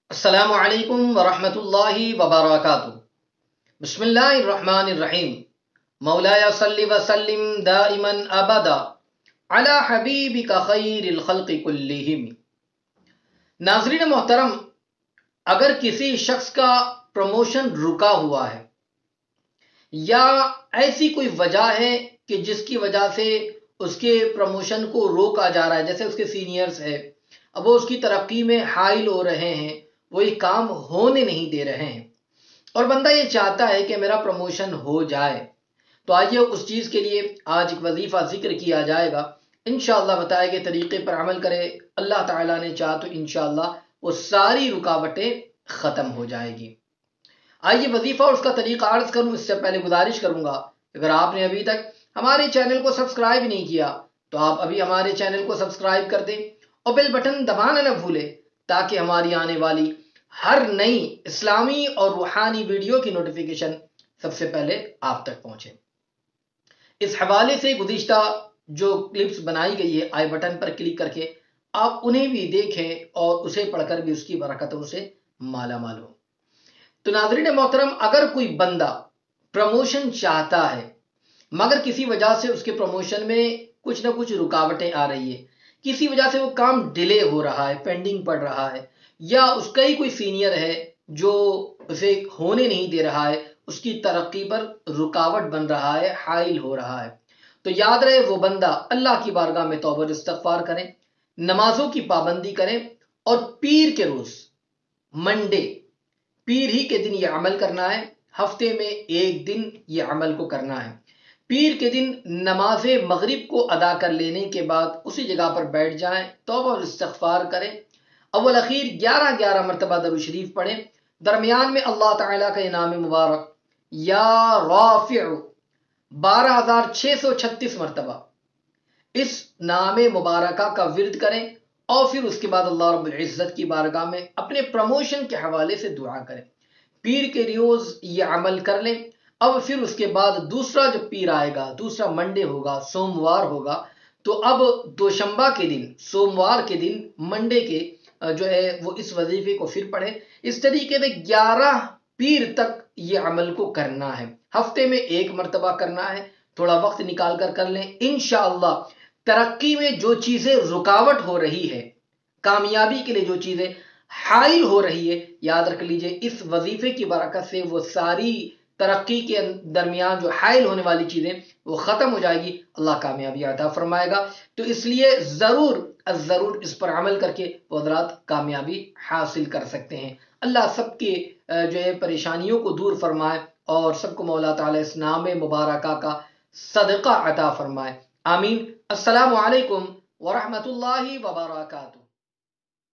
السلام علیکم ورحمۃ اللہ وبرکاتہ۔ بسم اللہ الرحمن الرحیم۔ مولایا صلی وسلم دائما ابدا علی حبیبک خیر الخلق کلہم۔ ناظرین محترم، اگر کسی شخص کا پروموشن رکا ہوا ہے یا ایسی کوئی وجہ ہے کہ جس کی وجہ سے اس کے پروموشن کو روکا جا رہا ہے، جیسے اس کے سینئرز ہے، اب وہ اس کی ترقی میں حائل ہو رہے ہیں، وہ یہ کام ہونے نہیں دے رہے ہیں اور بندہ یہ چاہتا ہے کہ میرا پروموشن ہو جائے، تو آئیے اس چیز کے لیے آج ایک وظیفہ ذکر کیا جائے گا۔ انشاءاللہ بتائے گئے طریقے پر عمل کرے، اللہ تعالیٰ نے چاہا تو انشاءاللہ وہ ساری رکاوٹیں ختم ہو جائے گی۔ آئیے وظیفہ اور اس کا طریقہ عرض کروں، اس سے پہلے گزارش کروں گا اگر آپ نے ابھی تک ہمارے چینل کو سبسکرائب نہیں کیا تو آپ ابھی ہمارے چینل کو سبسکرائب کر دیں اور بیل بٹن دبانا نہ بھولیں تاکہ ہماری آنے والی ہر نئی اسلامی اور روحانی ویڈیو کی نوٹیفیکیشن سب سے پہلے آپ تک پہنچے۔ اس حوالے سے گزشتہ جو کلپس بنائی گئی ہے آئی بٹن پر کلک کر کے آپ انہیں بھی دیکھیں اور اسے پڑھ کر بھی اس کی برکتوں سے مالا مال ہو۔ تو ناظرین محترم، اگر کوئی بندہ پروموشن چاہتا ہے مگر کسی وجہ سے اس کے پروموشن میں کچھ نہ کچھ رکاوٹیں آ رہی ہے، کسی وجہ سے وہ کام ڈیلے ہو رہا ہے، پینڈنگ پڑ رہا ہے، یا اس کا ہی کوئی سینئر ہے جو اسے ہونے نہیں دے رہا ہے، اس کی ترقی پر رکاوٹ بن رہا ہے، حائل ہو رہا ہے، تو یاد رہے وہ بندہ اللہ کی بارگاہ میں توبہ اور استغفار کریں، نمازوں کی پابندی کریں اور پیر کے روز منڈے، پیر ہی کے دن یہ عمل کرنا ہے، ہفتے میں ایک دن یہ عمل کو کرنا ہے۔ پیر کے دن نماز مغرب کو ادا کر لینے کے بعد اسی جگہ پر بیٹھ جائیں، توبہ اور استغفار کریں، اول اخیر 11 مرتبہ درود شریف پڑھیں، درمیان میں اللہ تعالیٰ کا انعام مبارک یا رافع 12,636 مرتبہ اس نام مبارکہ کا ورد کریں اور پھر اس کے بعد اللہ رب العزت کی بارگاہ میں اپنے پروموشن کے حوالے سے دعا کریں۔ پیر کے روز یہ عمل کر لیں، اب پھر اس کے بعد دوسرا جو پیر آئے گا، دوسرا منڈے ہوگا، سوموار ہوگا، تو اب دوشنبہ کے دن، سوموار کے دن، منڈے کے جو ہے وہ اس وظیفے کو پھر پڑھیں۔ اس طریقے سے 11 پیر تک یہ عمل کو کرنا ہے، ہفتے میں ایک مرتبہ کرنا ہے، تھوڑا وقت نکال کر کر لیں۔ انشاءاللہ ترقی میں جو چیزیں رکاوٹ ہو رہی ہے، کامیابی کے لیے جو چیزیں حائل ہو رہی ہے، یاد رکھ لیجئے اس وظیفے کی برکت سے وہ ساری ترقی کے درمیان جو حائل ہونے والی چیزیں وہ ختم ہو جائے گی، اللہ کامیابی عطا فرمائے گا۔ تو اس لیے ضرور اس پر عمل کر کے وہ حضرات کامیابی حاصل کر سکتے ہیں۔ اللہ سب کے جو ہے پریشانیوں کو دور فرمائے اور سب کو مولا تعالی اس نام مبارکہ کا صدقہ عطا فرمائے، آمین۔ السلام علیکم ورحمۃ اللہ وبرکاتہ۔